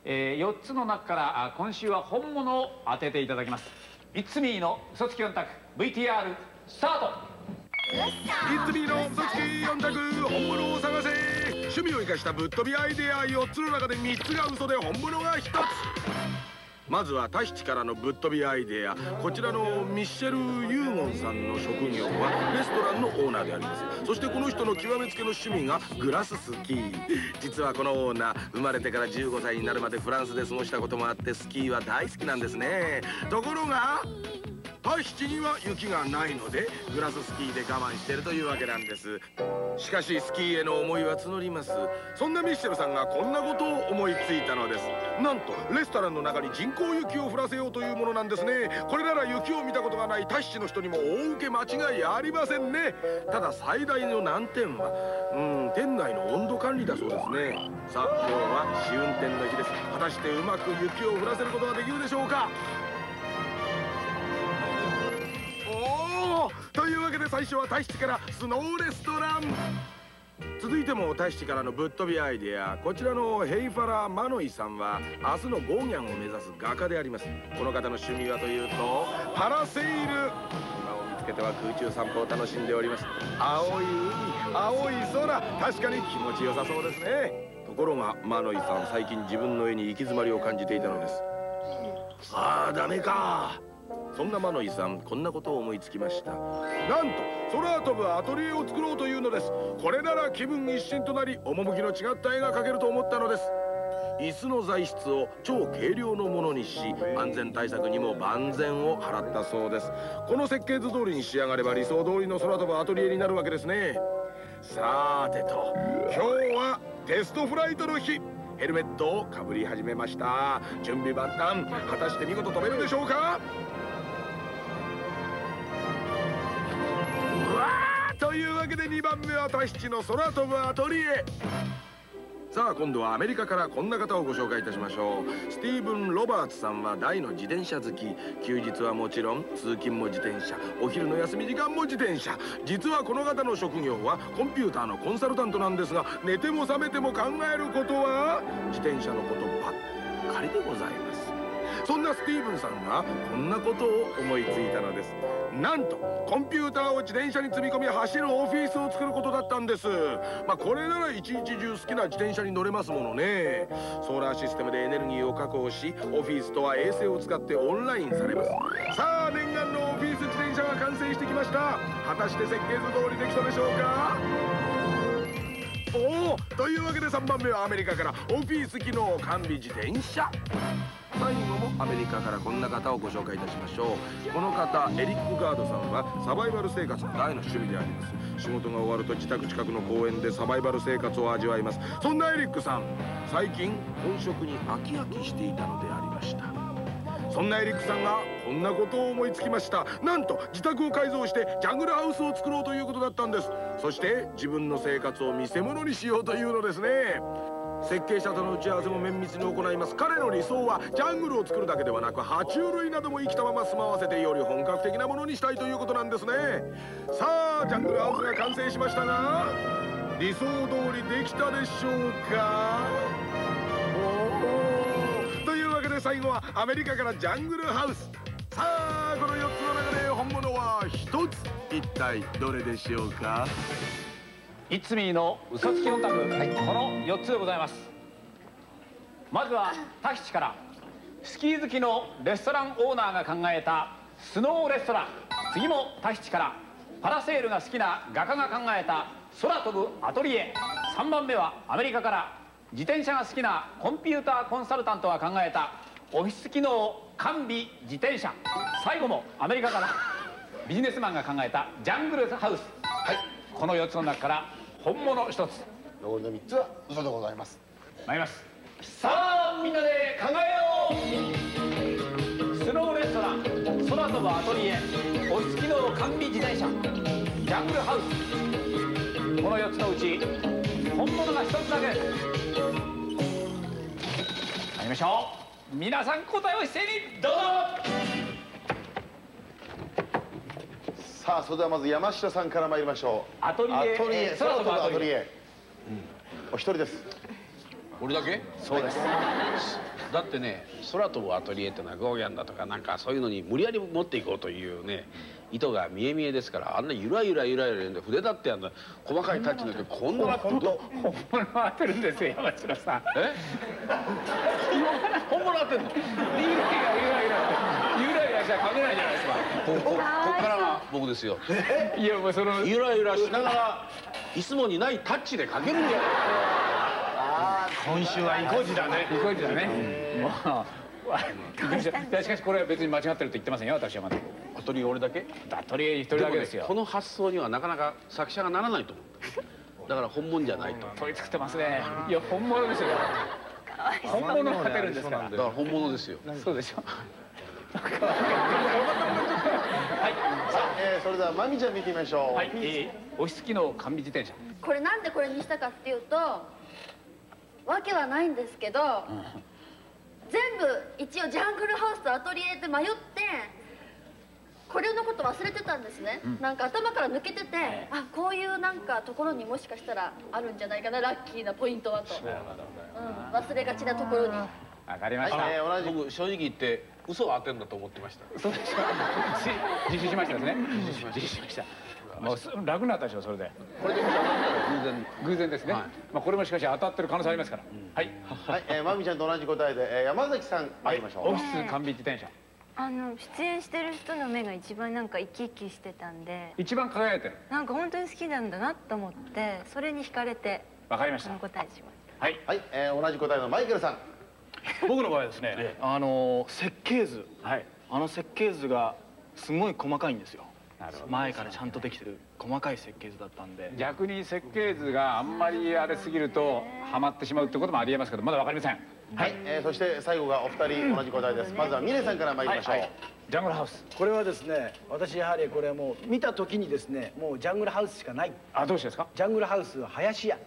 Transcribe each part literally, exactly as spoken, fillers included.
えー、よっつの中から今週は本物を当てていただきます。いつみーの嘘つきよん択 ブイティーアール スタート。 いつみーの嘘つきよん択本物を探せ。趣味を生かしたぶっ飛びアイデアよっつの中でみっつが嘘で本物がひとつ。まずはタヒチからのぶっ飛びアイデア。こちらのミッシェル・ユーゴンさんの職業はレストランのオーナーであります。そしてこの人の極めつけの趣味がグラススキー。実はこのオーナー、生まれてからじゅうごさいになるまでフランスで過ごしたこともあってスキーは大好きなんですね。ところがタヒチには雪がないのでグラススキーで我慢しているというわけなんです。しかしスキーへの思いは募ります。そんなミッシェルさんがこんなことを思いついたのです。なんとレストランの中に人工雪を降らせようというものなんですね。これなら雪を見たことがないタヒチの人にも大受け間違いありませんね。ただ最大の難点はうん店内の温度管理だそうですね。さあ今日は試運転の日です。果たしてうまく雪を降らせることができるでしょうか。というわけで最初はタヒチからスノーレストラン。続いてもタヒチからのぶっ飛びアイデア。こちらのヘイファラ・マノイさんは明日のゴーギャンを目指す画家であります。この方の趣味はというとパラセール。今を見つけては空中散歩を楽しんでおります。青い海、青い空、確かに気持ちよさそうですね。ところがマノイさん、最近自分の絵に行き詰まりを感じていたのです。ああダメか。そんなマノイさん、こんなことを思いつきました。なんと空飛ぶアトリエを作ろうというのです。これなら気分一新となり趣の違った絵が描けると思ったのです。椅子の材質を超軽量のものにし、安全対策にも万全を払ったそうです。この設計図通りに仕上がれば理想通りの空飛ぶアトリエになるわけですね。さーてと今日はテストフライトの日。ヘルメットをかぶり始めました。準備万端。果たして見事飛べるでしょうか。うわーというわけでにばんめはタヒチの空飛ぶアトリエ。さあ今度はアメリカからこんな方をご紹介いたしましょう。スティーブン・ロバーツさんは大の自転車好き。休日はもちろん通勤も自転車、お昼の休み時間も自転車。実はこの方の職業はコンピューターのコンサルタントなんですが、寝ても覚めても考えることは自転車のことばっかりでございます。そんなスティーブンさんがこんなことを思いついたのです。なんとコンピューターを自転車に積み込み走るオフィスを作ることだったんです。まあこれなら一日中好きな自転車に乗れますものね。ソーラーシステムでエネルギーを確保し、オフィスとは衛星を使ってオンラインされます。さあ念願のオフィス自転車が完成してきました。果たして設計図通りできたでしょうか。おお、というわけでさんばんめはアメリカからオフィス機能完備自転車。最後もアメリカからこんな方をご紹介いたしましょう。この方エリック・ガードさんはサバイバル生活が大の趣味であります。仕事が終わると自宅近くの公園でサバイバル生活を味わいます。そんなエリックさん、最近本職に飽き飽きしていたのでありました。そんなエリックさんがこんなことを思いつきました。なんと自宅を改造してジャングルハウスを作ろうということだったんです。そして自分の生活を見せ物にしようというのですね。設計者との打ち合わせも綿密に行います。彼の理想はジャングルを作るだけではなく爬虫類なども生きたまま住まわせてより本格的なものにしたいということなんですね。さあジャングルハウスが完成しましたが、理想通りできたでしょうか。おお、というわけで最後はアメリカからジャングルハウス。さあこのよっつの中で本物はひとつ。一体どれでしょうか。 いつみーの嘘つきよん択、はい、このよっつでございます。まずはタヒチからスキー好きのレストランオーナーが考えたスノーレストラン。次もタヒチからパラセールが好きな画家が考えた空飛ぶアトリエ。さんばんめはアメリカから自転車が好きなコンピューターコンサルタントが考えたオフィス機能完備自転車。最後もアメリカからビジネスマンが考えたジャングルハウス。はい、このよっつの中から本物ひとつ、 残りのみっつは嘘でございます。 参ります。さあみんなで考えよう。スノーレストラン、空飛ぶアトリエ、オフィス機能完備自転車、ジャングルハウス。このよっつのうち本物がひとつだけです。参りましょう。皆さん答えを一斉にどうぞ。 さあそれではまず山下さんから参りましょう。 アトリエ、 アトリエ、空飛ぶアトリエ。 うん、 お一人です。 俺だけ？ そうです。 だってね、空飛ぶアトリエってのはゴーギャンだとかなんかそういうのに無理やり持っていこうというね意図が見え見えですから、あんなゆらゆらゆらゆらゆら筆だってあんな細かいタッチなんてこんな本当本物当てるんですよ山城さん。 え本物当てんの？ ゆらゆらゆらゆらゆらゆらじゃ書けないじゃないですか。 こここっからが僕ですよ。 いやもうそのゆらゆらしながらいつもにないタッチで書けるんじゃない。 今週は意固地だね。 意固地だね。もうしかしこれは別に間違ってると言ってませんよ私はまだ。 アトリエ俺だけ？ アトリエ一人だけですよ。 この発想にはなかなか作者がならないと思う。だから本物じゃないと。 取り作ってますね。いや本物ですよ。本物を当てるんですから。 だから本物ですよ。 そうでしょ。 はい、さあ、えー、それではまみちゃん見てみましょう。 はい、えー、押し付きの完備自転車。 これなんでこれにしたかっていうとわけはないんですけど、うん、全部一応ジャングルハウスとアトリエで迷ってこれのこと忘れてたんですね、うん、なんか頭から抜けてて、あこういうなんかところにもしかしたらあるんじゃないかなラッキーなポイントはと、うん、忘れがちなところに。 わかりました。 僕正直言って嘘を当てるんだと思ってました。 そうでしょ。自首しましたですね。自首しました。もう楽になったでしょそれで。これで偶然偶然ですね。まあこれもしかし当たってる可能性ありますから。はい。はい。 えまみちゃんと同じ答えで山崎さん参りましょう。 オフィス完備自転車。 あの出演してる人の目が一番なんか生き生きしてたんで。 一番輝いてる。 なんか本当に好きなんだなと思ってそれに惹かれて。 わかりました。 答えします。 はい。 はい。同じ答えのマイケルさん。 僕の場合はですね、あの設計図、はい、あの設計図がすごい細かいんですよ。前からちゃんとできてる細かい設計図だったんで。 逆に設計図があんまりあれすぎるとハマってしまうってこともありえますけど、まだわかりません。 はい、えー、そして最後がお二人同じ答えです。まずはミネさんから参りましょう。はいはい、 ジャングルハウス。 これはですね、私やはりこれはもう見た時にですね、もうジャングルハウスしかない。 あ、どうしてですか？ ジャングルハウスは林家。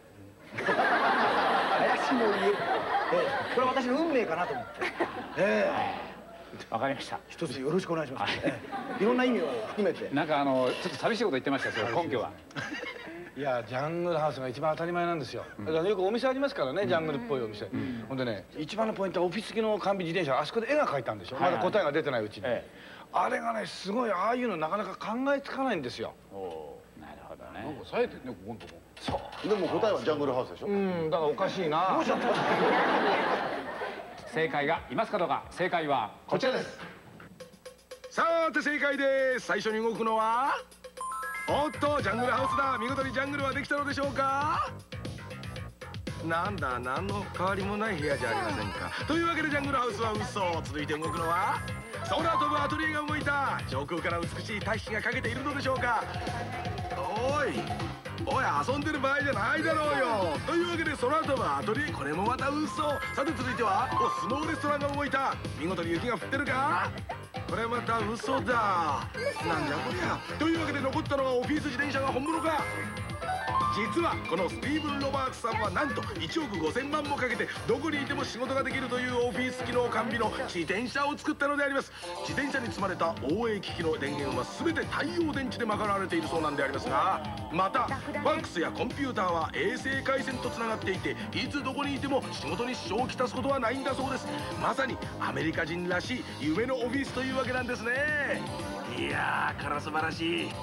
林の家。えー、これは私の運命かなと思って。ええー、わかりました。 一つよろしくお願いします。えー、いろんな意味を含めて。 なんかあのちょっと寂しいこと言ってましたけど、根拠は。 いやジャングルハウスが一番当たり前なんですよ。だからよくお店ありますからね、ジャングルっぽいお店。ほんでね、一番のポイントはオフィス付きの完備自転車、あそこで絵が描いたんでしょ。まだ答えが出てないうちに。あれがね、すごいああいうのなかなか考えつかないんですよ。 なるほどね。 なんか冴えてるね、ここんとこ。 そう。でも答えはジャングルハウスでしょ。 うん、だからおかしいな。どうしちゃった。 正解がいますかどうか。正解はこちらです。 さて正解です。最初に動くのはおっとジャングルハウスだ。見事にジャングルはできたのでしょうか。なんだ何の変わりもない部屋じゃありませんか。というわけでジャングルハウスは嘘。続いて動くのは空飛ぶアトリエが動いた。上空から美しい大気がかけているのでしょうか。おいおい遊んでる場合じゃないだろうよ。というわけで空飛ぶアトリエ、これもまた嘘。さて続いてはおスノーレストランが動いた。見事に雪が降ってるか。これまた嘘だ。なんじゃこりゃ。というわけで残ったのはオフィス自転車が本物か。実はこのスティーブン・ロバーツさんはなんといちおくごせんまんもかけてどこにいても仕事ができるというオフィス機能完備の自転車を作ったのであります。自転車に積まれた オーエー 機器の電源は全て太陽電池で賄われているそうなんでありますが、またファックスやコンピューターは衛星回線とつながっていていつどこにいても仕事に支障をきたすことはないんだそうです。まさにアメリカ人らしい夢のオフィスというわけなんですね。いやーから素晴らしい。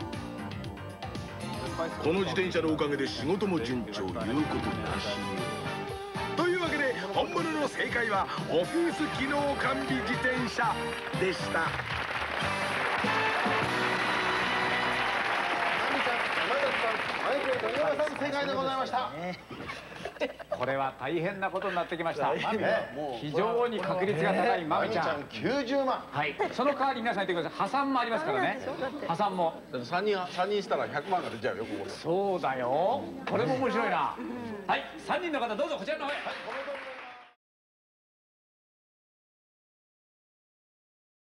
この自転車のおかげで仕事も順調、言うことなし。というわけで本物の正解はオフィス機能完備自転車でした。 まみちゃん、山崎さん、マイケル富山さん、正解でございました。 これは大変なことになってきました。非常に確率が高いまみちゃん。 きゅうじゅうまん。はい。 その代わり皆さん言ってください。破産もありますからね。破産も。 三人三人したらひゃくまんが出ちゃうよここで。 そうだよ。これも面白いな。はい、三人の方どうぞこちらの方へ。